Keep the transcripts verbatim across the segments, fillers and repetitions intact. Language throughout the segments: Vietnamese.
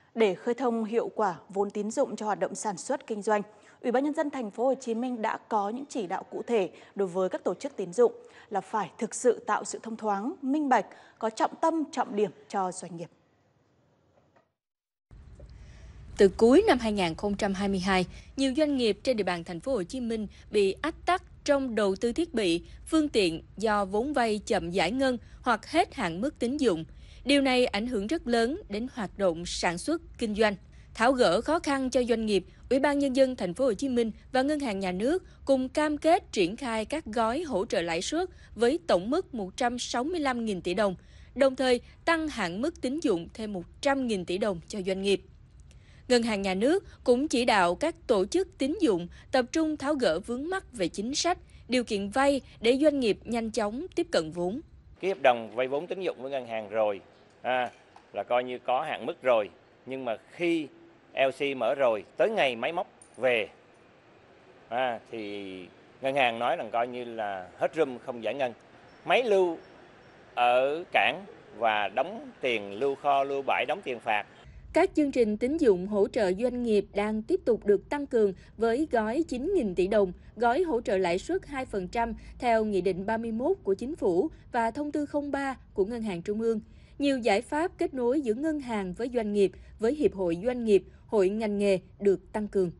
Để khơi thông hiệu quả vốn tín dụng cho hoạt động sản xuất kinh doanh, Ủy ban nhân dân thành phố Hồ Chí Minh đã có những chỉ đạo cụ thể đối với các tổ chức tín dụng là phải thực sự tạo sự thông thoáng, minh bạch, có trọng tâm, trọng điểm cho doanh nghiệp. Từ cuối năm hai nghìn không trăm hai mươi hai, nhiều doanh nghiệp trên địa bàn thành phố Hồ Chí Minh bị ách tắc trong đầu tư thiết bị, phương tiện do vốn vay chậm giải ngân hoặc hết hạn mức tín dụng. Điều này ảnh hưởng rất lớn đến hoạt động sản xuất, kinh doanh. Tháo gỡ khó khăn cho doanh nghiệp, Ủy ban nhân dân thành phố Hồ Chí Minh và Ngân hàng Nhà nước cùng cam kết triển khai các gói hỗ trợ lãi suất với tổng mức một trăm sáu mươi lăm nghìn tỷ đồng, đồng thời tăng hạn mức tín dụng thêm một trăm nghìn tỷ đồng cho doanh nghiệp. Ngân hàng Nhà nước cũng chỉ đạo các tổ chức tín dụng tập trung tháo gỡ vướng mắc về chính sách, điều kiện vay để doanh nghiệp nhanh chóng tiếp cận vốn. Ký hợp đồng vay vốn tín dụng với ngân hàng rồi, à, là coi như có hạn mức rồi, nhưng mà khi lờ xê mở rồi, tới ngày máy móc về, à, thì ngân hàng nói rằng coi như là hết room không giải ngân. Máy lưu ở cảng và đóng tiền lưu kho, lưu bãi, đóng tiền phạt. Các chương trình tín dụng hỗ trợ doanh nghiệp đang tiếp tục được tăng cường với gói chín nghìn tỷ đồng, gói hỗ trợ lãi suất hai phần trăm theo Nghị định ba mươi mốt của Chính phủ và Thông tư không ba của Ngân hàng Trung ương. Nhiều giải pháp kết nối giữa ngân hàng với doanh nghiệp, với hiệp hội doanh nghiệp, hội ngành nghề được tăng cường.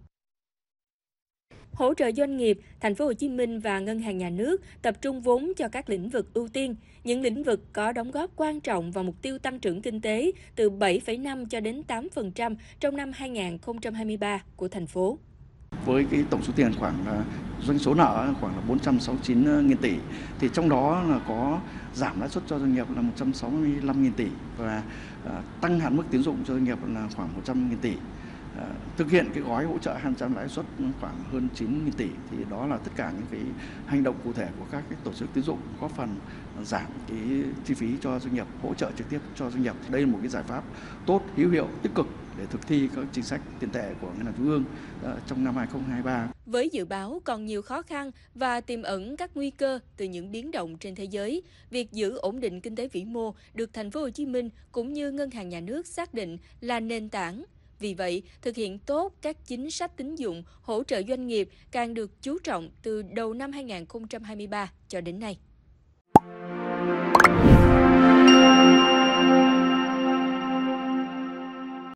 Hỗ trợ doanh nghiệp, thành phố Hồ Chí Minh và Ngân hàng Nhà nước tập trung vốn cho các lĩnh vực ưu tiên, những lĩnh vực có đóng góp quan trọng vào mục tiêu tăng trưởng kinh tế từ bảy phẩy năm cho đến tám phần trăm trong năm hai nghìn không trăm hai mươi ba của thành phố. Với cái tổng số tiền khoảng doanh số nợ khoảng là bốn trăm sáu mươi chín nghìn tỷ, thì trong đó là có giảm lãi suất cho doanh nghiệp là một trăm sáu mươi lăm nghìn tỷ và tăng hạn mức tín dụng cho doanh nghiệp là khoảng một trăm nghìn tỷ. Thực hiện cái gói hỗ trợ hai phần trăm lãi suất khoảng hơn chín nghìn tỷ, thì đó là tất cả những cái hành động cụ thể của các cái tổ chức tín dụng góp phần giảm cái chi phí cho doanh nghiệp, hỗ trợ trực tiếp cho doanh nghiệp. Đây là một cái giải pháp tốt, hữu hiệu, tích cực để thực thi các chính sách tiền tệ của Ngân hàng Trung ương trong năm hai nghìn không trăm hai mươi ba. Với dự báo còn nhiều khó khăn và tiềm ẩn các nguy cơ từ những biến động trên thế giới, việc giữ ổn định kinh tế vĩ mô được thành phố Hồ Chí Minh cũng như Ngân hàng Nhà nước xác định là nền tảng. Vì vậy, thực hiện tốt các chính sách tín dụng hỗ trợ doanh nghiệp càng được chú trọng từ đầu năm hai nghìn không trăm hai mươi ba cho đến nay.